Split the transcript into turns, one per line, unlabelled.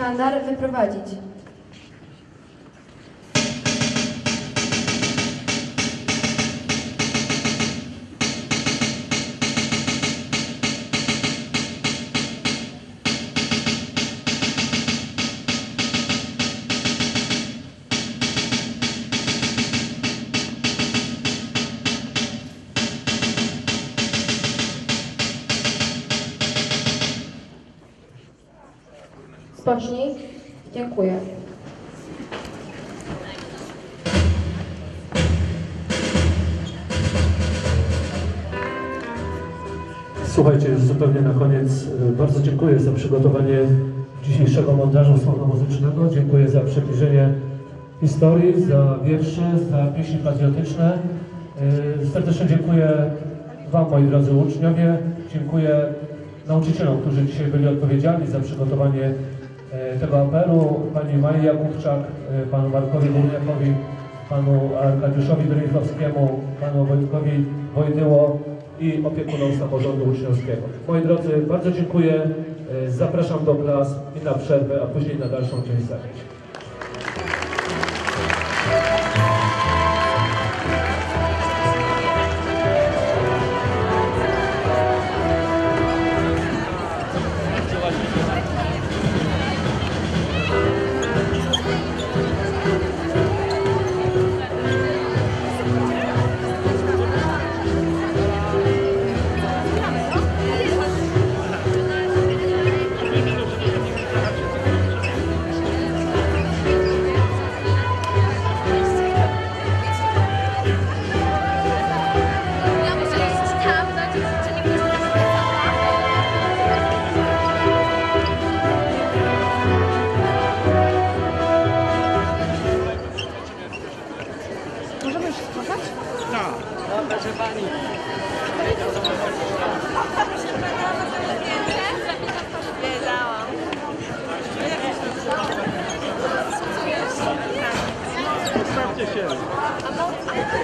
sztandar wyprowadzić. Spocznij. Dziękuję.
Słuchajcie, już zupełnie na koniec bardzo dziękuję za przygotowanie dzisiejszego montażu słowno-muzycznego. Dziękuję za przybliżenie historii, za wiersze, za pieśni patriotyczne. Serdecznie dziękuję Wam, moi drodzy uczniowie. Dziękuję nauczycielom, którzy dzisiaj byli odpowiedzialni za przygotowanie tego apelu, pani Maji Jakubczak, panu Markowi Górniakowi, panu Arkadiuszowi Drychowskiemu, panu Wojtkowi Wojdyło i opiekunom samorządu uczniowskiego. Moi drodzy, bardzo dziękuję, zapraszam do klas i na przerwę, a później na dalszą część zajęć.
Możemy już sprzątać?
No, proszę pani.
Wiedziałam.
Ustawcie się.